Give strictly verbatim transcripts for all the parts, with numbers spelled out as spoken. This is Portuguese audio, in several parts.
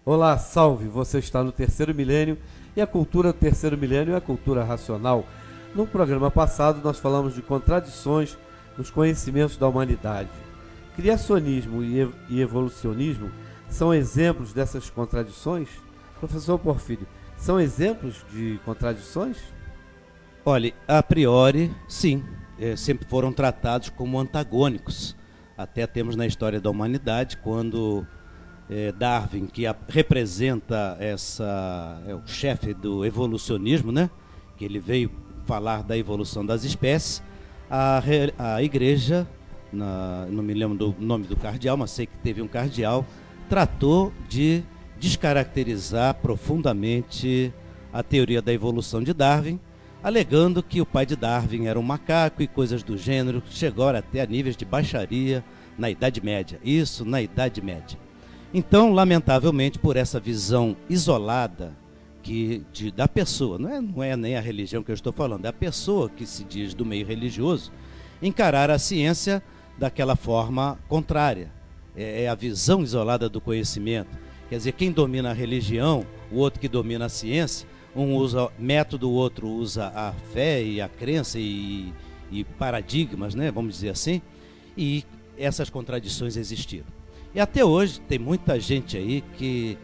Olá, salve! Você está no Terceiro Milênio e a cultura do Terceiro Milênio é a cultura racional. No programa passado nós falamos de contradições nos conhecimentos da humanidade. Criacionismo e evolucionismo são exemplos dessas contradições? Professor Porfírio, são exemplos de contradições? Olha, a priori, sim, é, sempre foram tratados como antagônicos. Até temos na história da humanidade, quando é, Darwin, que a, representa essa, é o chefe do evolucionismo, né? Que ele veio falar da evolução das espécies, a, a igreja, na, não me lembro do nome do cardeal, mas sei que teve um cardeal, tratou de descaracterizar profundamente a teoria da evolução de Darwin, alegando que o pai de Darwin era um macaco e coisas do gênero, chegaram até a níveis de baixaria na Idade Média. Isso na Idade Média. Então, lamentavelmente, por essa visão isolada que, de, da pessoa, não é, não é nem a religião que eu estou falando, é a pessoa que se diz do meio religioso, encarar a ciência daquela forma contrária. É, é a visão isolada do conhecimento. Quer dizer, quem domina a religião, o outro que domina a ciência, um usa método, o outro usa a fé e a crença e, e paradigmas, né, vamos dizer assim, e essas contradições existiram. E até hoje tem muita gente aí que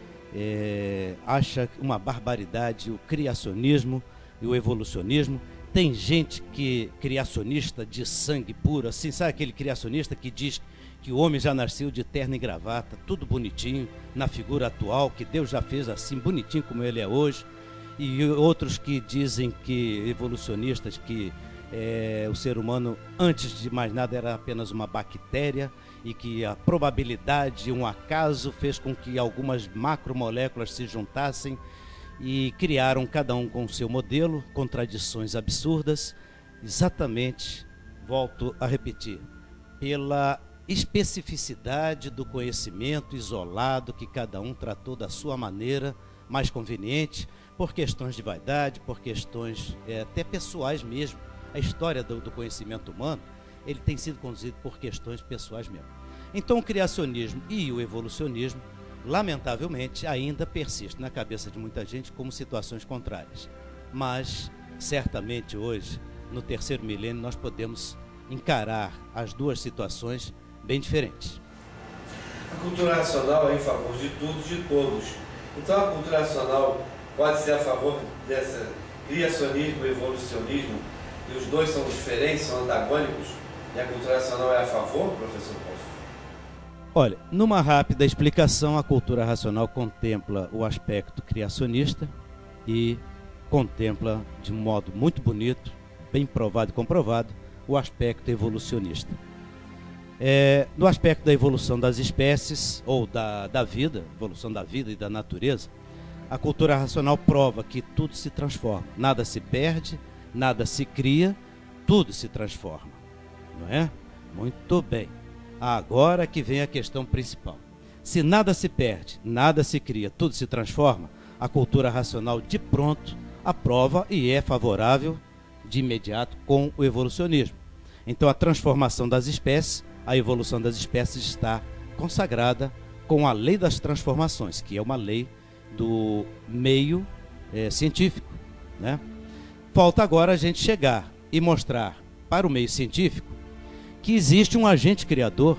é, acha uma barbaridade o criacionismo e o evolucionismo. Tem gente que criacionista de sangue puro, assim, sabe aquele criacionista que diz que o homem já nasceu de terno e gravata, tudo bonitinho, na figura atual, que Deus já fez assim, bonitinho como ele é hoje. E outros que dizem que, evolucionistas, que é, o ser humano, antes de mais nada, era apenas uma bactéria e que a probabilidade, um acaso, fez com que algumas macromoléculas se juntassem e criaram cada um com o seu modelo, contradições absurdas, exatamente, volto a repetir, pela especificidade do conhecimento isolado que cada um tratou da sua maneira mais conveniente, por questões de vaidade, por questões é, até pessoais mesmo. A história do, do conhecimento humano, ele tem sido conduzido por questões pessoais mesmo. Então o criacionismo e o evolucionismo, lamentavelmente, ainda persistem na cabeça de muita gente como situações contrárias. Mas, certamente hoje, no terceiro milênio, nós podemos encarar as duas situações bem diferentes. A cultura racional é em favor de tudo e de todos. Então a cultura racional pode ser a favor desse criacionismo e evolucionismo, e os dois são diferentes, são antagônicos, e a cultura racional é a favor, professor Paulo? Olha, numa rápida explicação, a cultura racional contempla o aspecto criacionista e contempla de um modo muito bonito, bem provado e comprovado, o aspecto evolucionista. É, no aspecto da evolução das espécies, ou da, da vida, evolução da vida e da natureza, a cultura racional prova que tudo se transforma, nada se perde, nada se cria, tudo se transforma, não é? Muito bem. Agora que vem a questão principal. Se nada se perde, nada se cria, tudo se transforma, a cultura racional de pronto aprova e é favorável de imediato com o evolucionismo. Então a transformação das espécies, a evolução das espécies está consagrada com a lei das transformações, que é uma lei do meio é, científico, né? Falta agora a gente chegar e mostrar para o meio científico que existe um agente criador,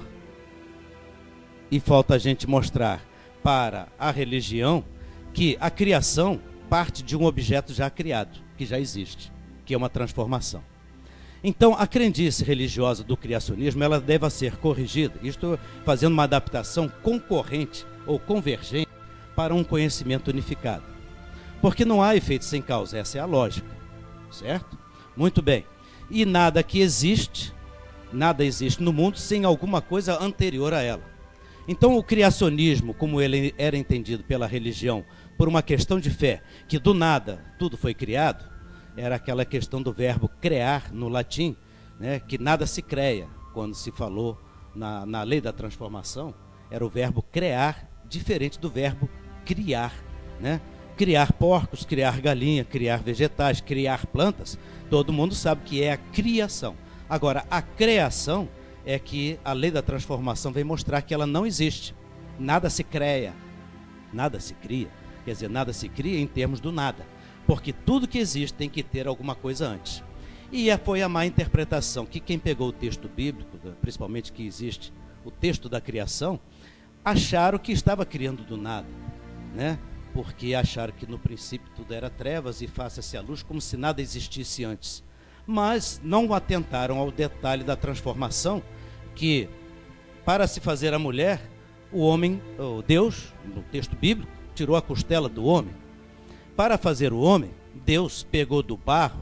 e falta a gente mostrar para a religião que a criação parte de um objeto já criado, que já existe, que é uma transformação. Então, a crendice religiosa do criacionismo, ela deve ser corrigida, estou fazendo uma adaptação concorrente ou convergente para um conhecimento unificado. Porque não há efeito sem causa, essa é a lógica, certo? Muito bem. E nada que existe, nada existe no mundo sem alguma coisa anterior a ela. Então o criacionismo, como ele era entendido pela religião, por uma questão de fé, que do nada tudo foi criado, era aquela questão do verbo criar no latim, né, que nada se cria, quando se falou na, na lei da transformação, era o verbo criar, diferente do verbo criar, né? Criar porcos, criar galinha, criar vegetais, criar plantas, todo mundo sabe que é a criação. Agora, a criação é que a lei da transformação vem mostrar que ela não existe, nada se cria, Nada se cria. Quer dizer, nada se cria em termos do nada, porque tudo que existe tem que ter alguma coisa antes. E foi a má interpretação que quem pegou o texto bíblico, principalmente que existe o texto da criação, acharam que estava criando do nada, né? Porque acharam que no princípio tudo era trevas e faça-se a luz, como se nada existisse antes. Mas não atentaram ao detalhe da transformação, que para se fazer a mulher, o homem, o Deus, no texto bíblico, tirou a costela do homem. Para fazer o homem, Deus pegou do barro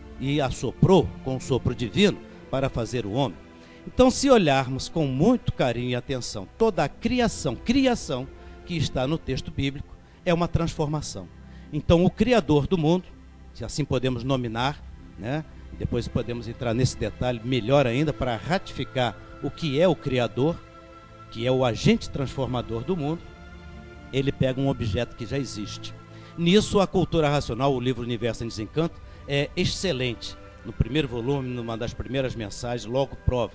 e assoprou com o sopro divino para fazer o homem. Então, se olharmos com muito carinho e atenção, toda a criação, criação que está no texto bíblico é uma transformação. Então, o Criador do mundo, se assim podemos nominar, né? Depois podemos entrar nesse detalhe melhor ainda para ratificar o que é o Criador, que é o agente transformador do mundo. Ele pega um objeto que já existe. Nisso, a cultura racional, o livro Universo em Desencanto, é excelente. No primeiro volume, numa das primeiras mensagens, logo prova.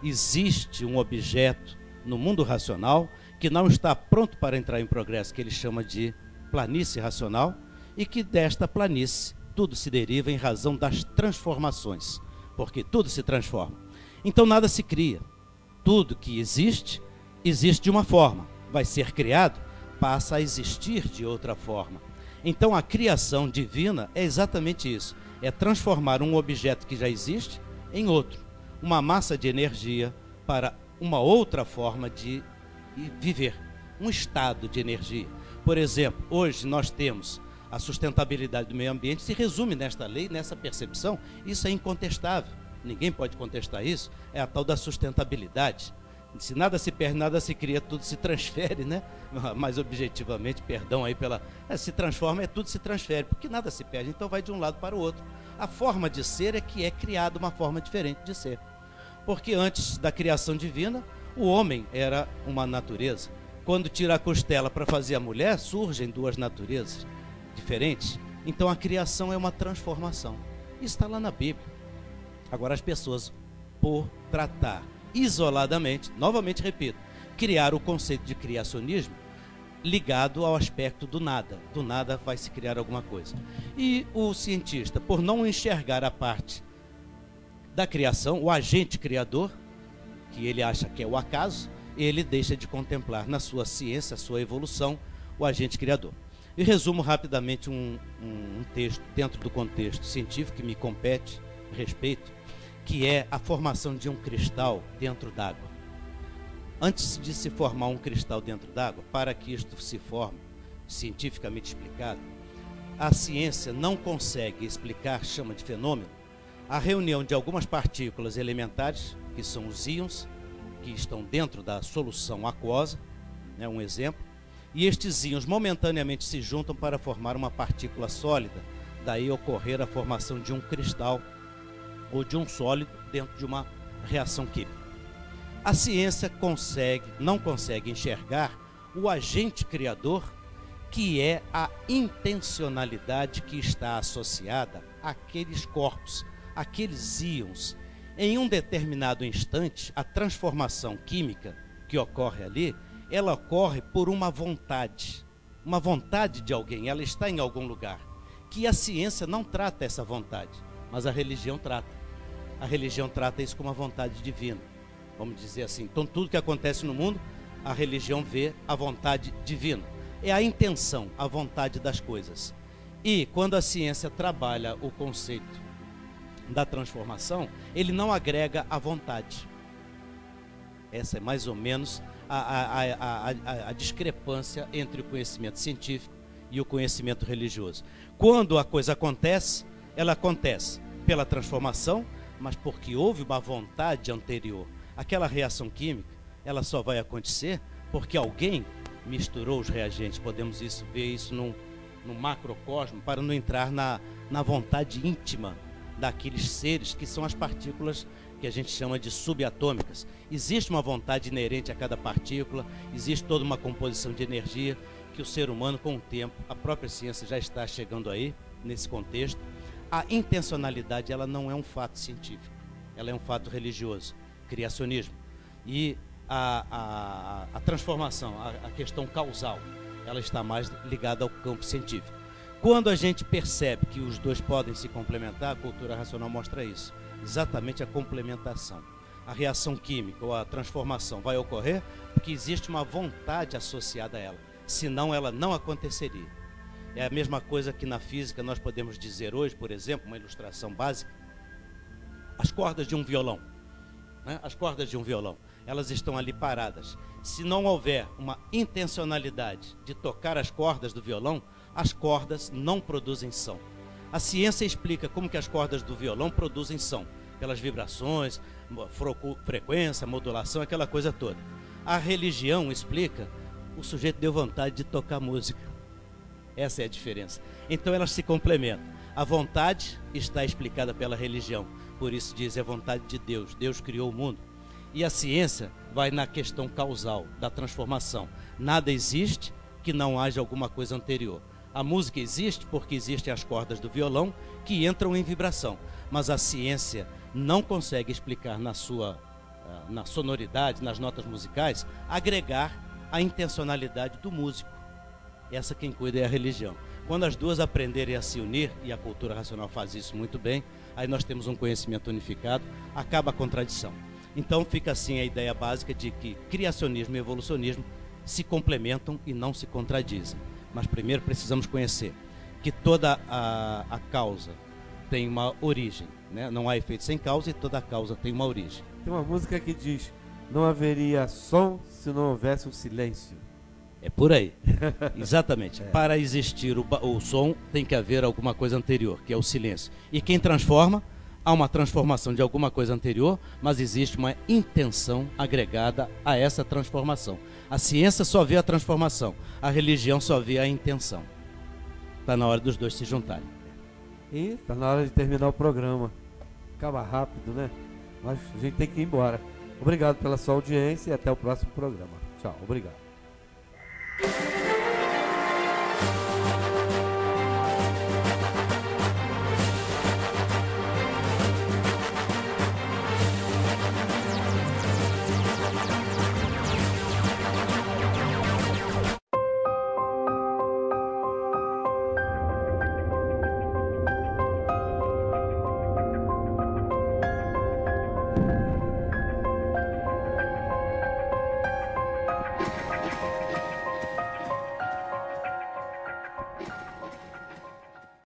Existe um objeto no mundo racional que não está pronto para entrar em progresso, que ele chama de planície racional, e que desta planície tudo se deriva em razão das transformações, porque tudo se transforma. Então nada se cria. Tudo que existe, existe de uma forma. Vai ser criado, passa a existir de outra forma. Então a criação divina é exatamente isso. É transformar um objeto que já existe em outro. Uma massa de energia para uma outra forma de viver. Um estado de energia. Por exemplo, hoje nós temos a sustentabilidade do meio ambiente, se resume nesta lei, nessa percepção. Isso é incontestável. Ninguém pode contestar isso. É a tal da sustentabilidade. Se nada se perde, nada se cria, tudo se transfere, né? Mais objetivamente, perdão aí pela... É, se transforma, é tudo se transfere, porque nada se perde, então vai de um lado para o outro. A forma de ser é que é criada uma forma diferente de ser. Porque antes da criação divina, o homem era uma natureza. Quando tira a costela para fazer a mulher, surgem duas naturezas diferentes. Então a criação é uma transformação. Isso está lá na Bíblia. Agora as pessoas, por tratar isoladamente, novamente repito, criar o conceito de criacionismo ligado ao aspecto do nada. Do nada vai se criar alguma coisa. E o cientista, por não enxergar a parte da criação, o agente criador, que ele acha que é o acaso, ele deixa de contemplar na sua ciência, a sua evolução, o agente criador. E resumo rapidamente um, um, um texto dentro do contexto científico que me compete, respeito, que é a formação de um cristal dentro d'água. Antes de se formar um cristal dentro d'água, para que isto se forme, cientificamente explicado, a ciência não consegue explicar, chama de fenômeno, a reunião de algumas partículas elementares, que são os íons, que estão dentro da solução aquosa, né, um exemplo, e estes íons momentaneamente se juntam para formar uma partícula sólida, daí ocorrer a formação de um cristal ou de um sólido dentro de uma reação química. A ciência consegue, não consegue enxergar o agente criador, que é a intencionalidade que está associada àqueles corpos, àqueles íons. Em um determinado instante, a transformação química que ocorre ali, ela ocorre por uma vontade, uma vontade de alguém, ela está em algum lugar, que a ciência não trata essa vontade, mas a religião trata. A religião trata isso como uma vontade divina, vamos dizer assim. Então tudo que acontece no mundo, a religião vê a vontade divina. É a intenção, a vontade das coisas. E quando a ciência trabalha o conceito da transformação, ele não agrega a vontade. Essa é mais ou menos a, a, a, a, a discrepância entre o conhecimento científico e o conhecimento religioso. Quando a coisa acontece, ela acontece pela transformação, mas porque houve uma vontade anterior. Aquela reação química, ela só vai acontecer porque alguém misturou os reagentes. Podemos isso, ver isso num, num macrocosmo, para não entrar na, na vontade íntima daqueles seres que são as partículas que a gente chama de subatômicas. Existe uma vontade inerente a cada partícula, existe toda uma composição de energia que o ser humano, com o tempo, a própria ciência já está chegando aí, nesse contexto. A intencionalidade, ela não é um fato científico, ela é um fato religioso, criacionismo. E a, a, a transformação, a, a questão causal, ela está mais ligada ao campo científico. Quando a gente percebe que os dois podem se complementar, a cultura racional mostra isso, exatamente a complementação. A reação química ou a transformação vai ocorrer porque existe uma vontade associada a ela, senão ela não aconteceria. É a mesma coisa que na física nós podemos dizer hoje, por exemplo, uma ilustração básica, as cordas de um violão, né? As cordas de um violão, elas estão ali paradas. Se não houver uma intencionalidade de tocar as cordas do violão, as cordas não produzem som. A ciência explica como que as cordas do violão produzem som, pelas vibrações, frequência, modulação, aquela coisa toda. A religião explica, o sujeito deu vontade de tocar música. Essa é a diferença. Então elas se complementam. A vontade está explicada pela religião, por isso diz, é vontade de Deus, Deus criou o mundo. E a ciência vai na questão causal, da transformação. Nada existe que não haja alguma coisa anterior. A música existe porque existem as cordas do violão que entram em vibração, mas a ciência não consegue explicar na sua na sonoridade, nas notas musicais, agregar a intencionalidade do músico. Essa quem cuida é a religião. Quando as duas aprenderem a se unir, e a cultura racional faz isso muito bem, aí nós temos um conhecimento unificado, acaba a contradição. Então fica assim a ideia básica de que criacionismo e evolucionismo se complementam e não se contradizem. Mas primeiro precisamos conhecer que toda a, a causa tem uma origem, né? Não há efeito sem causa e toda a causa tem uma origem. Tem uma música que diz, não haveria som se não houvesse um silêncio. É por aí, exatamente. É. Para existir o, o som tem que haver alguma coisa anterior, que é o silêncio. E quem transforma, há uma transformação de alguma coisa anterior, mas existe uma intenção agregada a essa transformação. A ciência só vê a transformação, a religião só vê a intenção. Está na hora dos dois se juntarem. E está na hora de terminar o programa. Acaba rápido, né? Mas a gente tem que ir embora. Obrigado pela sua audiência e até o próximo programa. Tchau, obrigado.